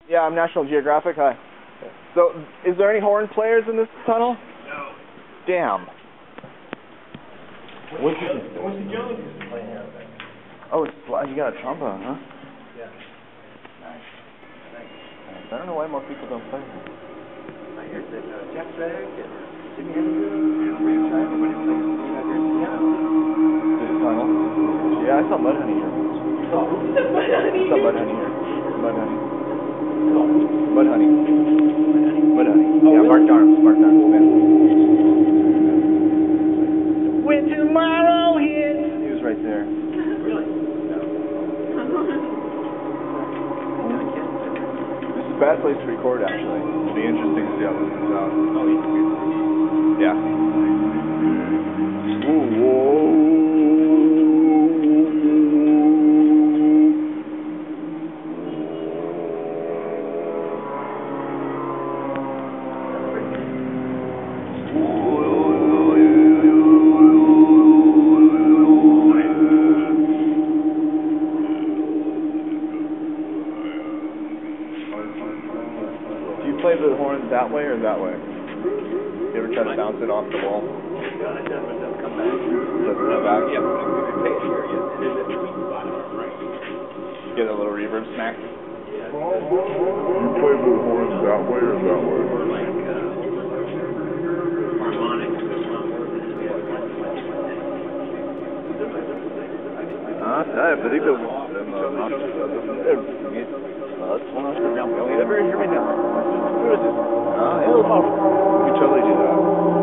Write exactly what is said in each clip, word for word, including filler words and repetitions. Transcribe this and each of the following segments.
Yeah, I'm National Geographic. Hi. So, is there any horn players in this tunnel? No. Damn. What's the What's the Jones playing out there? Oh, it's, you got a trombone, huh? Yeah. Nice. Nice. I don't know why more people don't play that. I heard that uh, Jeff Beck and Jimmy Anderson and Ray Shine, everybody plays out there in Seattle. This tunnel? Yeah, I saw Mudhoney here. Oh, Mudhoney? I saw Mudhoney here. Mudhoney. Mudhoney. Mudhoney. Oh, yeah, really? Mark Darms. Mark Darms, man. When tomorrow hits. He was right there. Really? No. This is a bad place to record, actually. It'll be interesting to see how this comes out. Oh, yeah. Whoa, whoa. Play the horn that way or that way? You ever try to bounce it off the wall? Yeah, it doesn't, it doesn't come back. It doesn't come back? Yeah, but if you play it here, yeah, it is a sweet spot on the right. Get a little reverb snack? Yeah. You play the horns that way or that way? Or like, uh, harmonics. Ah, ça, peut-être que vous... You ever hear me now? What is this? Ah, it'll pop. You can totally do that.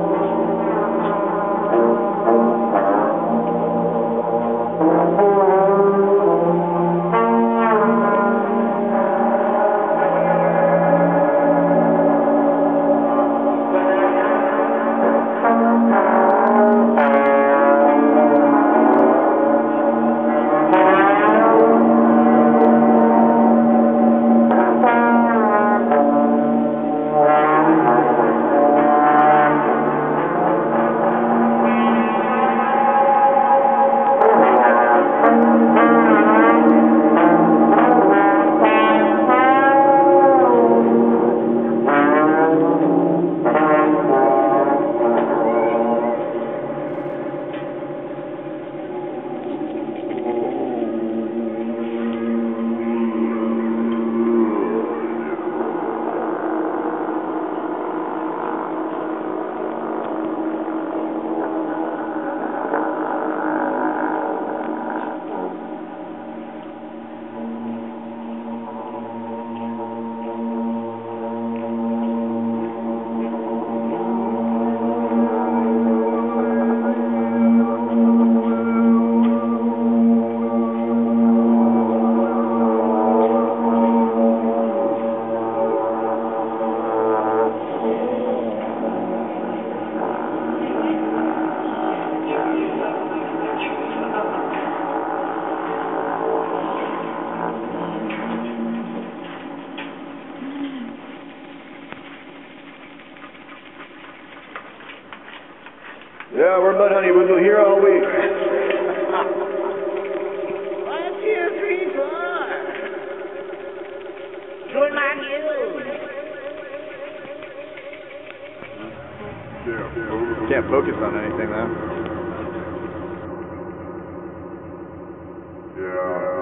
Yeah, we're Mudhoney. We'll be here all week. One, two, three, four. Join my guild. Yeah. Can't focus on anything, though. Yeah.